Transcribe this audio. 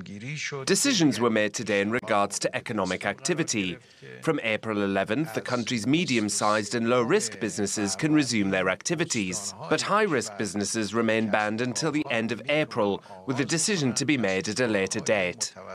Decisions were made today in regards to economic activity. From April 11th, the country's medium-sized and low-risk businesses can resume their activities. But high-risk businesses remain banned until the end of April, with a decision to be made at a later date.